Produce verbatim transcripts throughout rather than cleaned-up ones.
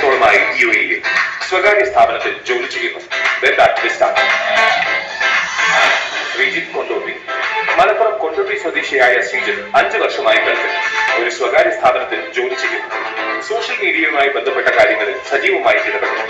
വർഷത്തോളമായി യു എയിൽ സ്വകാര്യ സ്ഥാപനത്തിൽ ജോലി ചെയ്യുന്നു. വെബ് ആക്ടിവിസ്റ്റാണ് ശ്രീജിത്ത് കൊണ്ടോട്ടി. മലപ്പുറം കൊണ്ടോട്ടി സ്വദേശിയായ ശ്രീജിത്ത് അഞ്ചു വർഷമായി ഗൾഫിൽ ഒരു സ്വകാര്യ സ്ഥാപനത്തിൽ ജോലി ചെയ്യുന്നു. സോഷ്യൽ മീഡിയയുമായി ബന്ധപ്പെട്ട കാര്യങ്ങളിൽ സജീവമായി ഇടപെടുന്നു.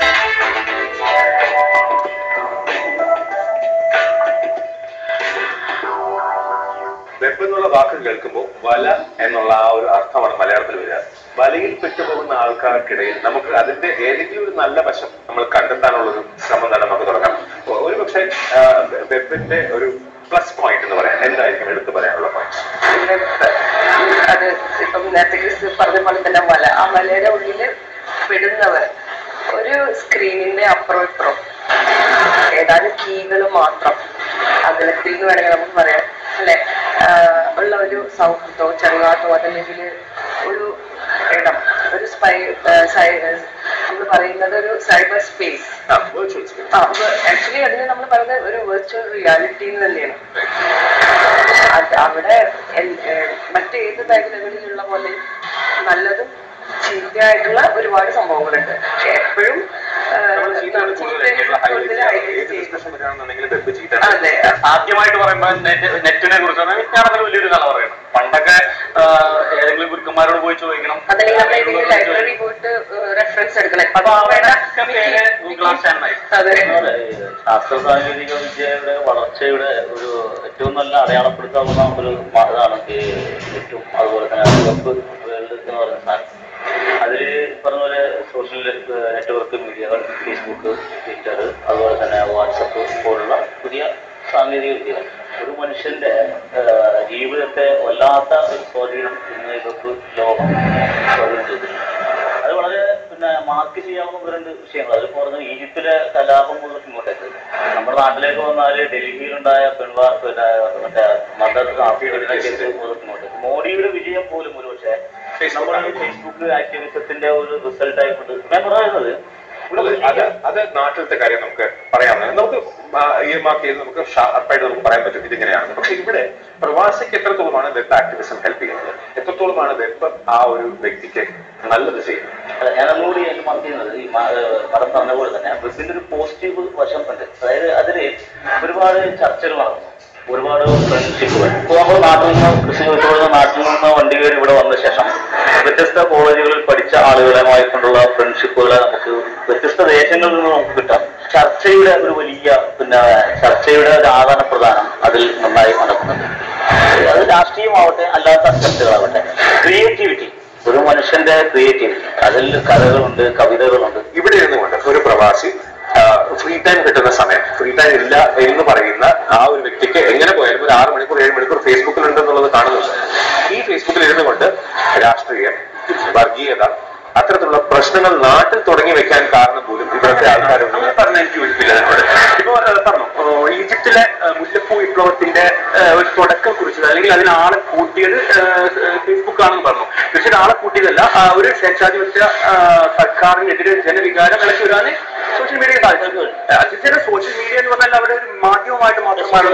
വെബ് എന്നുള്ള വാക്ക് കേൾക്കുമ്പോൾ വല എന്നുള്ള ആ ഒരു അർത്ഥമാണ് മലയാളത്തിൽ വരിക. വലയിൽ പെട്ടുപോകുന്ന ആൾക്കാർക്കിടയിൽ നമുക്ക് അതിന്റെ ഏതെങ്കിലും ഒരു നല്ല വശം നമ്മൾ കണ്ടെത്താനുള്ളൊരു ശ്രമം തന്നെ നമുക്ക് തുടങ്ങാം. ഒരു പക്ഷേ വെബിന്റെ ഒരു പ്ലസ് പോയിന്റ് എന്ന് പറയാം, എന്തായിരിക്കും എടുത്തു പറയാനുള്ള പോയിന്റ്? അത് ഇപ്പം നേരത്തെ ക്രിസ് പറഞ്ഞ പോലെ തന്നെ വല, ആ വലയുടെ ഉള്ളില് പെടുന്നവർ ഒരു സ്ക്രീനിന്റെ അപ്പുറം ഇപ്പുറം ഏതാനും കീകൾ മാത്രം അകലത്തിൽ എന്ന് വേണമെങ്കിൽ നമുക്ക് പറയാം അല്ലെ, ഉള്ള ഒരു സൗഹൃദമോ ചെറുകാട്ടോ അതല്ലെങ്കിൽ ഒരു ഇടം, ഒരു സ്പൈ നമ്മൾ പറയുന്നത് ഒരു സൈബർ സ്പേസ്. ആക്ച്വലി അതിന് നമ്മൾ പറയുന്നത് ഒരു വെർച്വൽ റിയാലിറ്റി തന്നെയാണ്. അത് അവിടെ മറ്റേത് മേഖലകളിലുള്ള പോലെ നല്ലതും ചീത്തയായിട്ടുള്ള ഒരുപാട് സംഭവങ്ങളുണ്ട്. പക്ഷെ എപ്പോഴും ആദ്യമായിട്ട് പറയുമ്പോ നെറ്റിനെ കുറിച്ചാണ് ഞാനതിൽ വലിയൊരു കഥ പറയണം. പണ്ടൊക്കെ ഏതെങ്കിലും ഗുരുക്കന്മാരോട് പോയി ചോദിക്കണം, അല്ലെങ്കിൽ നമ്മൾ ഏതെങ്കിലും ലൈബ്രറി പോയിട്ട് റെഫറൻസ് എടുക്കണം. ശാസ്ത്ര സാങ്കേതിക വിദ്യയുടെ വളർച്ചയുടെ ഒരു ഏറ്റവും നല്ല അടയാളപ്പെടുത്താവുന്ന ഒരു ഇതാണ് നെറ്റും അതുപോലെ തന്നെ വെബ് വേൾഡ് എന്ന് പറയുന്ന സാധനം. അതിൽ പറഞ്ഞ പോലെ സോഷ്യൽ നെറ്റ്വർക്ക് മീഡിയകൾ, ഫേസ്ബുക്ക്, ട്വിറ്റർ, അതുപോലെ തന്നെ വാട്സപ്പ് പോലുള്ള പുതിയ സാങ്കേതിക വിദ്യകൾ ഒരു മനുഷ്യന്റെ ജീവിതത്തെ വല്ലാത്ത ഒരു സ്വാധീനം ഇന്ന് ഇതൊക്കെ ലോകം സ്വാധീനം ചെയ്തിട്ടുണ്ട്. അത് വളരെ പിന്നെ മാർക്ക് ചെയ്യാവുന്ന രണ്ട് വിഷയങ്ങൾ. അതിൽ പറഞ്ഞ ഈജിപ്തിലെ കലാപം മുതൽ ഇങ്ങോട്ടേക്ക് നമ്മുടെ നാട്ടിലേക്ക് വന്നാൽ ഡൽഹിയിലുണ്ടായ പെൺവാർ പിന്നെ മറ്റേ മദർ കേസ് മുതൽ ഇങ്ങോട്ടേക്ക് മോഡിയുടെ വിജയം പോലും ഒരു പക്ഷേ നമ്മുടെ ഫേസ്ബുക്ക് ആക്ടിവിസത്തിന്റെ ഒരു റിസൾട്ട് ആയിക്കൊണ്ട് ഞാൻ പറയുന്നത് അത് അത് നാട്ടിലത്തെ കാര്യം നമുക്ക് പറയാവുന്നത് നമുക്ക് ഈ മാർക്ക് ചെയ്ത് നമുക്ക് ഷാർപ്പായിട്ട് നമുക്ക് പറയാൻ പറ്റും ഇതിങ്ങനെയാണ്. പക്ഷെ ഇവിടെ പ്രവാസിക്ക് എത്രത്തോളമാണ് വെബ് ആക്ടിവിസം ഹെൽപ്പ് ചെയ്യുന്നത്, എത്രത്തോളമാണ് വെബ് ആ ഒരു വ്യക്തിക്ക് നല്ലത് ചെയ്യുന്നത്? ഞാൻ ഒന്നുകൂടി എനിക്ക് മാർക്ക് ചെയ്യുന്നത് ഈ മതം പറഞ്ഞ പോലെ തന്നെ വെബിന്റെ ഒരു പോസിറ്റീവ് വശം ഉണ്ട്. അതായത് അതില് ഒരുപാട് ചർച്ചകൾ നടന്നു, ഒരുപാട് ഫ്രണ്ട്ഷിപ്പുകൾ. ഇപ്പോൾ നമ്മൾ നാട്ടിൽ നിന്ന് കൃഷി വെച്ചുകൊള്ളുന്ന നാട്ടിൽ നിന്ന് വണ്ടി കയറി ഇവിടെ വന്ന ശേഷം വ്യത്യസ്ത കോളേജുകളിൽ പഠിച്ച ആളുകളുമായിട്ടുള്ള ഫ്രണ്ട്ഷിപ്പുകളെ നമുക്ക് വ്യത്യസ്ത ദേശങ്ങളിൽ നിന്ന് നമുക്ക് കിട്ടാം. ചർച്ചയുടെ ഒരു വലിയ പിന്നെ ചർച്ചയുടെ ഒരു ആദാന പ്രദാനം അതിൽ നന്നായി നടക്കുന്നുണ്ട്. അത് രാഷ്ട്രീയമാവട്ടെ അല്ലാത്ത ചർച്ചകളാവട്ടെ, ക്രിയേറ്റിവിറ്റി, ഒരു മനുഷ്യന്റെ ക്രിയേറ്റിവിറ്റി, അതിൽ കഥകളുണ്ട്, കവിതകളുണ്ട്. ഇവിടെ ഇരുന്നുകൊണ്ട് ഒരു പ്രവാസി ഫ്രീ ടൈം കിട്ടുന്ന സമയം, ഫ്രീ ടൈം ഇല്ല എന്ന് പറയുന്ന ആ ഒരു വ്യക്തിക്ക് എങ്ങനെ പോയാലും ഒരു ആറ് മണിക്കൂർ ഏഴ് മണിക്കൂർ ഫേസ്ബുക്കിൽ ഉണ്ടെന്നുള്ളത് കാണുന്നുണ്ട്. ഈ ഫേസ്ബുക്കിൽ ഇരുന്നു കൊണ്ട് രാഷ്ട്രീയം, വർഗീയത, അത്തരത്തിലുള്ള പ്രശ്നങ്ങൾ നാട്ടിൽ തുടങ്ങി വെക്കാൻ കാരണം പോലും ഇവിടുത്തെ ആൾക്കാരുണ്ട് പറഞ്ഞ എനിക്ക് വിളിപ്പില്ല. എന്നോട് ഇപ്പൊ പറഞ്ഞു ഈജിപ്തിലെ മുല്ലപ്പൂ വിപ്ലവത്തിന്റെ ഒരു തുടക്കം കുറിച്ചത് അല്ലെങ്കിൽ അതിന് ആളെ കൂട്ടിയത് ഫേസ്ബുക്ക് ആണെന്ന് പറഞ്ഞു. പക്ഷെ ആളെ കൂട്ടിയതല്ല, ഒരു സ്വേച്ഛാധിപത്യ സർക്കാരിനെതിരെ ജനവികാരം ഇളക്കി വരാൻ സോഷ്യൽ മീഡിയ സാധിച്ചു. അതിന്റെ സോഷ്യൽ മീഡിയ എന്ന് പറഞ്ഞാൽ അവിടെ ഒരു മാധ്യമമായിട്ട് മാത്രമാണ്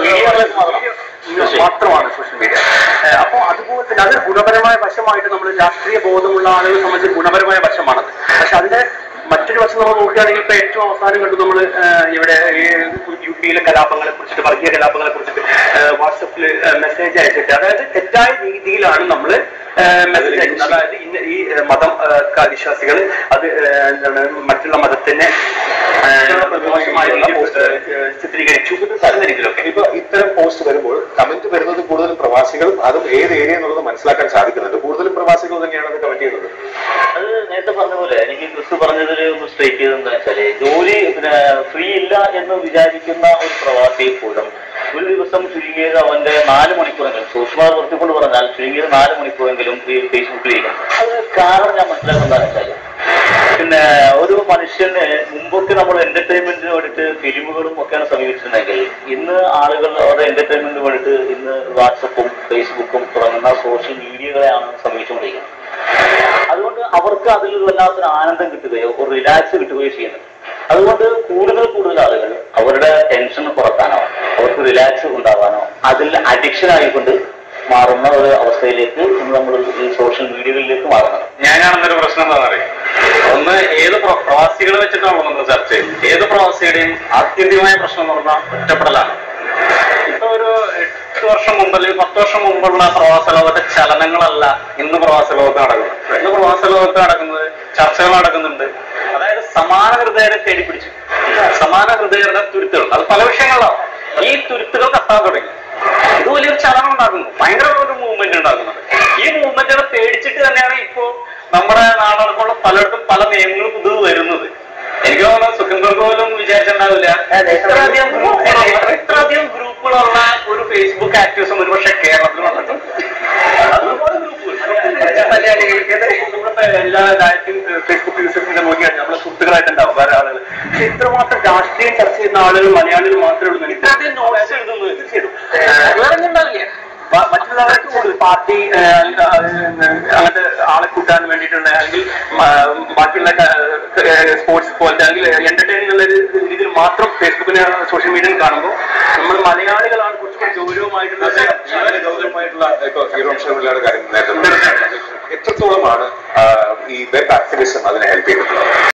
മാത്രമാണ് സോഷ്യൽ മീഡിയ. അപ്പൊ അതുപോലെ തന്നെ അതൊരു ഗുണപരമായ വശമായിട്ട് നമ്മൾ രാഷ്ട്രീയ ബോധമുള്ള ആളുകളെ സംബന്ധിച്ച് ഗുണപരമായ വശമാണത്. പക്ഷെ അതിന്റെ മറ്റൊരു വശം നമ്മൾ നോക്കുകയാണെങ്കിൽ ഇപ്പൊ ഏറ്റവും അവസാനം കണ്ടു നമ്മൾ ഇവിടെ യു പിയിലെ കലാപങ്ങളെ കുറിച്ചിട്ട്, വർഗീയ കലാപങ്ങളെ കുറിച്ചിട്ട് വാട്സപ്പിൽ മെസ്സേജ് അയച്ചിട്ട്, അതായത് തെറ്റായ രീതിയിലാണ് നമ്മൾ മെസ്സേജ് അയക്കുന്നത്. അതായത് ഇന്ന ഈ മതം വിശ്വാസികൾ അത് എന്താണ് മറ്റുള്ള മതത്തിനെ ചിത്രീകരിച്ചു എന്ന രീതിയിലൊക്കെ ഇപ്പൊ ഇത്തരം പോസ്റ്റ് വരുമ്പോൾ കമന്റ് വരുന്നത് കൂടുതലും പ്രവാസികളും അതും ഏത് ഏരിയ എന്നുള്ളത് മനസ്സിലാക്കാൻ സാധിക്കുന്നുണ്ട്. കൂടുതലും പ്രവാസികൾ തന്നെയാണ് അത് കമന്റ് ചെയ്യുന്നത്. അത് നേരത്തെ പറഞ്ഞ പോലെ എനിക്ക് ക്രിസ് പറഞ്ഞതിൽ സ്ട്രൈക്ക് ചെയ്തത് എന്താ വെച്ചാല്, ജോലി പിന്നെ ഫ്രീ ഇല്ല എന്ന് വിചാരിക്കുന്ന ഒരു പ്രവാസി പോലും ഒരു ദിവസം ചുരുങ്ങിയത് അവന്റെ നാല് മണിക്കൂറെങ്കിലും, സൂക്ഷ്മത നിർത്തിക്കൊണ്ട് പറഞ്ഞാൽ ചുരുങ്ങിയത് നാല് മണിക്കൂറെങ്കിലും ഈ ഫേസ്ബുക്കിലിരിക്കണം. അത് കാരണം ഞാൻ മനസ്സിലാക്കുന്നതാണെന്ന് വെച്ചാല്, പിന്നെ ഒരു മനുഷ്യന് മുമ്പൊക്കെ നമ്മൾ എന്റർടൈൻമെന്റിന് വേണ്ടിയിട്ട് ഫിലിമുകളും ഒക്കെയാണ് സമീപിച്ചിരുന്നെങ്കിൽ ഇന്ന് ആളുകൾ അവരുടെ എന്റർടൈൻമെന്റിന് വേണ്ടിയിട്ട് ഇന്ന് വാട്സപ്പും ഫേസ്ബുക്കും തുടങ്ങുന്ന സോഷ്യൽ മീഡിയകളെയാണ് സമീപിച്ചുകൊണ്ടിരിക്കുന്നത്. അതുകൊണ്ട് അവർക്ക് അതിൽ വല്ലാത്തൊരു ആനന്ദം കിട്ടുകയോ ഒരു റിലാക്സ് കിട്ടുകയോ ചെയ്യുന്നത്. അതുകൊണ്ട് കൂടുതൽ കൂടുതൽ ആളുകൾ അവരുടെ ടെൻഷൻ കുറക്കാനോ അവർക്ക് റിലാക്സ് ഉണ്ടാവാനോ അതിൽ അഡിക്ഷൻ ആയിക്കൊണ്ട് മാറുന്ന ഒരു അവസ്ഥയിലേക്ക് ഇന്ന് നമ്മൾ ഈ സോഷ്യൽ മീഡിയകളിലേക്ക് മാറുന്നത്. ഞാനാണെന്നൊരു പ്രശ്നം എന്താ പറയുക, ഒന്ന് ഏത് പ്രവാസികളെ വെച്ചിട്ടാണല്ലോ നമ്മൾ ചർച്ച ചെയ്യുന്നത്. ഏത് പ്രവാസിയുടെയും ആത്യന്തികമായ പ്രശ്നം എന്ന് പറഞ്ഞാൽ ഒറ്റപ്പെടലാണ്. ഇപ്പൊ ഒരു എട്ട് വർഷം മുമ്പ് അല്ലെങ്കിൽ പത്ത് വർഷം മുമ്പുള്ള പ്രവാസ ലോകത്തെ ചലനങ്ങളല്ല ഇന്ന് പ്രവാസ ലോകത്ത് നടക്കുന്നത്. ഇന്ന് പ്രവാസ ലോകത്ത് നടക്കുന്നത് ചർച്ചകൾ നടക്കുന്നുണ്ട്. അതായത് സമാന ഹൃദയരെ തേടി പിടിച്ചു, സമാന ഹൃദയരുടെ തുരുത്തുകൾ, അത് പല വിഷയങ്ങളിലാണ്. ഈ തുരുത്തുകൾ കത്താൻ തുടങ്ങി. ഇത് വലിയൊരു ചലനം ഉണ്ടാക്കുന്നു, ഭയങ്കര ഒരു മൂവ്മെന്റ് ഉണ്ടാക്കുന്നുണ്ട്. ഈ മൂവ്മെന്റുകളെ പേടിച്ചിട്ട് തന്നെയാണ് ഇപ്പോ നമ്മുടെ നാടടക്കമുള്ള പലയിടത്തും പല നിയമങ്ങളും പുതുത് വരുന്നത്. എനിക്ക് തോന്നുന്നു സുഖങ്ങൾക്ക് പോലും വിചാരിച്ചിട്ടുണ്ടാവില്ല ഇത്രയധികം ഇത്രയധികം ഗ്രൂപ്പുകളുള്ള ഒരു ഫേസ്ബുക്ക് ആക്ടിവിസം ഒരുപക്ഷെ കേരളത്തിൽ വന്നിട്ടുണ്ട്. അതുപോലെ ഗ്രൂപ്പുകൾ നമ്മുടെ എല്ലാ രാജ്യത്തും ഫേസ്ബുക്ക് യൂസേഴ്സിന്റെ നോക്കിയാണ് നമ്മളെ സുഹൃത്തുക്കളായിട്ടുണ്ടാവും വേറെ ആളുകൾ. പക്ഷെ ഇത്രമാത്രം രാഷ്ട്രീയം ചർച്ച ചെയ്യുന്ന ആളുകൾ മലയാളികൾ മാത്രമേ ഉള്ളൂ. ഇത്രയധികം നോവൽസ് എഴുതുന്നത് തീർച്ചയായിട്ടും വേറെ ഉണ്ടാവില്ല. മറ്റുള്ളവർക്ക് കൂടുതൽ പാർട്ടി അങ്ങനത്തെ ആളെ കൂട്ടാൻ വേണ്ടിയിട്ടുള്ള അല്ലെങ്കിൽ ബാക്കിയുള്ള സ്പോർട്സ് പോലത്തെ അല്ലെങ്കിൽ എന്റർടൈനിങ് എന്നുള്ള രീതിയിൽ മാത്രം ഫേസ്ബുക്കിനെ സോഷ്യൽ മീഡിയയിൽ കാണുമ്പോൾ നമ്മൾ മലയാളികളാണ് കുറച്ചുകൂടി ഗൗരവമായിട്ടുള്ള ഗൗരവമായിട്ടുള്ള കാര്യം നേരത്തെ എത്രത്തോളമാണ് ഈ വെബ് ആക്ടിവിസം അതിനെ ഹെൽപ്പ് ചെയ്തിട്ടുള്ളത്?